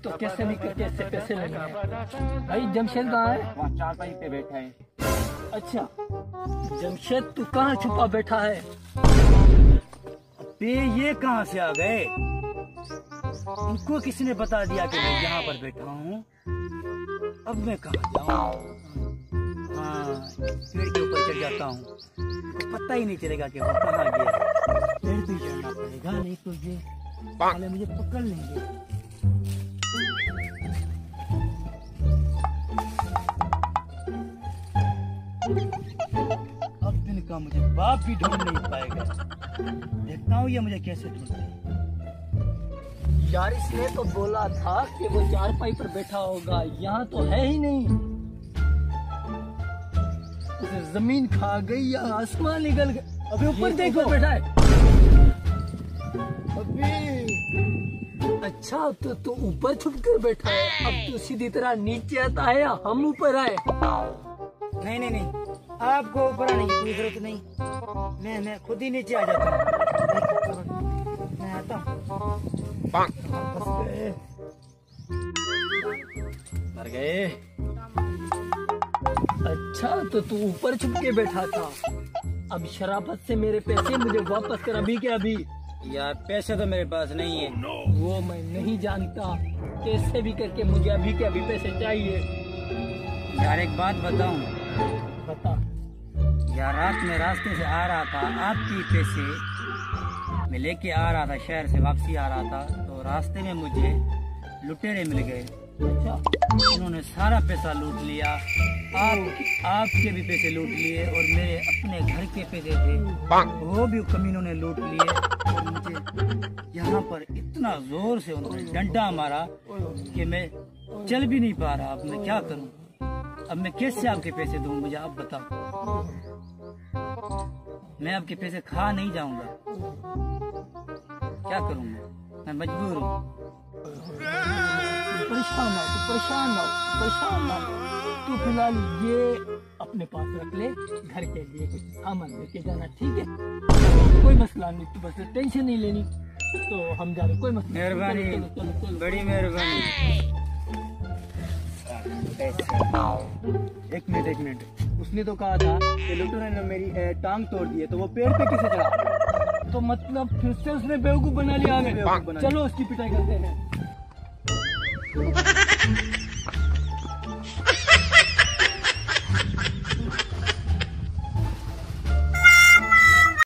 तो कैसे भी करके इससे पैसे लेने हैं। भाई जमशेद कहाँ है? वहाँ चारपाई पे बैठा है। अच्छा जमशेद तू कहाँ छुपा बैठा है? अबे ये कहाँ से आ गए? इनको किसने बता दिया कि मैं यहाँ पर बैठा हूँ? अब मैं कहाँ जाऊँ? हाँ पेड़ के ऊपर चढ़ जाता हूँ तो पता ही नहीं चलेगा कि वो कहाँ गया। पेड़ पे चढ़ना पड़ेगा नहीं तो ये साले मुझे पकड़ लेंगे। अब इनका मुझे बाप भी ढूंढ नहीं पाएगा। देखता हूँ ये मुझे कैसे ढूंढते हैं। यार इसने तो बोला था कि वो चारपाई पर बैठा होगा, यहाँ तो है ही नहीं। उसे जमीन खा गई या आसमान निकल गया। अभी ऊपर देखो बैठा है। अभी अच्छा तो तू ऊपर छुप कर बैठा है। अब तू सीधी तरह नीचे आता है या हम ऊपर आए? नहीं नहीं नहीं, आपको ऊपर आने की कोई जरूरत नहीं। मैं खुद ही नीचे आ जाता हूँ। मैं आता हूँ। मर गए। अच्छा तो तू ऊपर छुप के बैठा था। अब शराफत से मेरे पैसे मुझे वापस कर, अभी के अभी। यार पैसे तो मेरे पास नहीं है। वो मैं नहीं जानता, कैसे भी करके मुझे अभी के अभी पैसे चाहिए। यार एक बात बताऊं? बता। यार रात में रास्ते से आ रहा था, आपके पैसे मैं लेके आ रहा था, शहर से वापसी आ रहा था, तो रास्ते में मुझे लुटेरे मिल गए। अच्छा उन्होंने सारा पैसा लूट लिया। आपके भी पैसे लूट लिए और मेरे अपने घर के पैसे थे वो भी कमीनों ने लूट लिए। और मुझे यहाँ पर इतना जोर से उन्होंने डंडा मारा कि मैं चल भी नहीं पा रहा। अब मैं क्या करूँ? अब मैं कैसे आपके पैसे दूँ? मुझे आप बताओ। मैं आपके पैसे खा नहीं जाऊंगा, क्या करूँ? मैं मजबूर हूँ। परेशान ना हो। तू फिलहाल ये अपने पास रख ले, घर के लिए कुछ सामान लेके जाना, ठीक है? कोई मसला नहीं, तू बस टेंशन नहीं लेनी। तो हम जा रहे, कोई मसला। मेहरबानी, बड़ी मेहरबानी। एक मिनट, उसने तो कहा था कि लुटेरों ने मेरी टांग तोड़ दी है, तो वो पेड़ पे कैसे चढ़ा? तो मतलब फिर से उसने बेवकूफ बना लिया हमें। चलो उसकी पिटाई करते हैं।